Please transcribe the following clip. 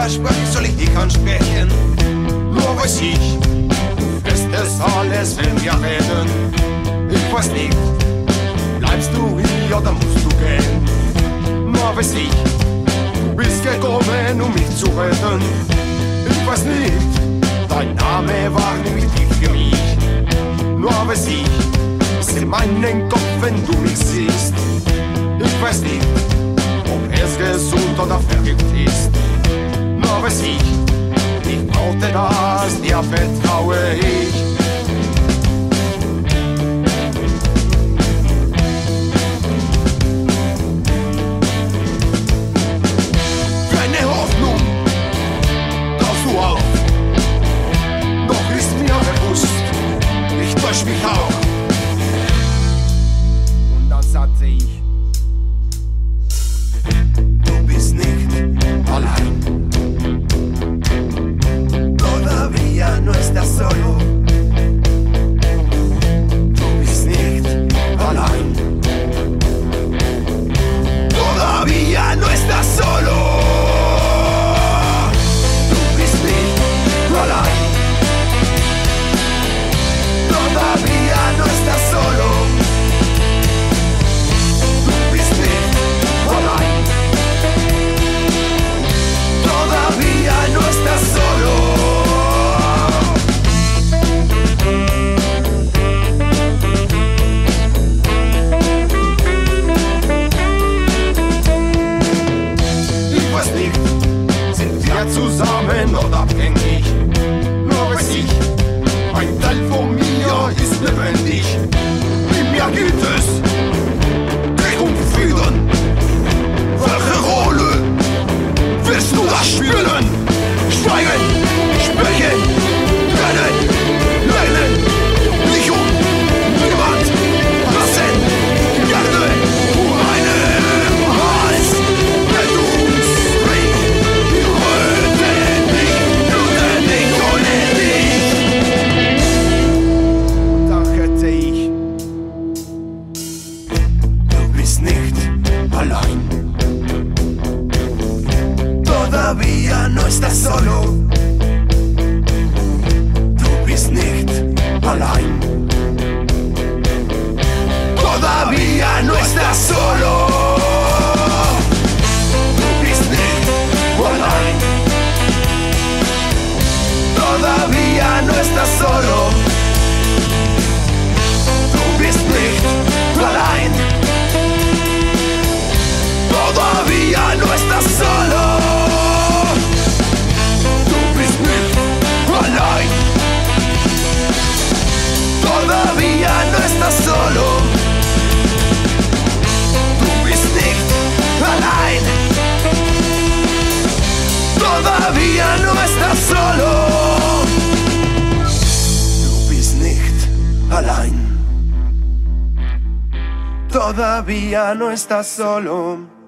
versprechen, soll ich dich ansprechen? Nur weiß ich, du wirst es alles, wenn wir reden. Ich weiß nicht, bleibst du hier oder musst du gehen? Nur weiß ich, du bist gekommen, um mich zu retten. Ich weiß nicht, dein Name war nämlich nicht für mich. Nur weiß ich, ist in meinem Kopf, wenn du mich siehst. Ich weiß nicht, ob es gesund oder verrückt ist. Nur weiß ich brauchte das, dir vertraue ich. Für eine Hoffnung brauchst du auf. Doch ist mir bewusst, ich täusch mich auch. Und dann sagte ich, du bist nicht allein. Todavía no estás solo. Du bist nicht allein. Todavía no estás solo. Du bist nicht allein. Todavía no estás solo. Du bist nicht allein. Todavía no estás solo. Ich weiß nicht, sind wir zusammen oder abhängig? Nur weiß ich, ein Teil von mir ist lebendig. In mir gibt es Krieg und Frieden. Welche Rolle willst du das spielen? Schweigen, sprechen, rennen, lernen, nicht um niemand lassen, gerne um einen Hals, wenn du uns bringst, wir würden dich ohne dich. Und dann hätte ich, du bist nicht allein. Todavía no estás solo. Du bist nicht allein. Todavía no estás solo. Du bist nicht allein. Todavía no estás solo. Du bist nicht allein. Todavía no estás solo. Todavía no estás solo. Du bist nicht allein. Todavía no estás solo. Du bist nicht allein. Todavía no estás solo.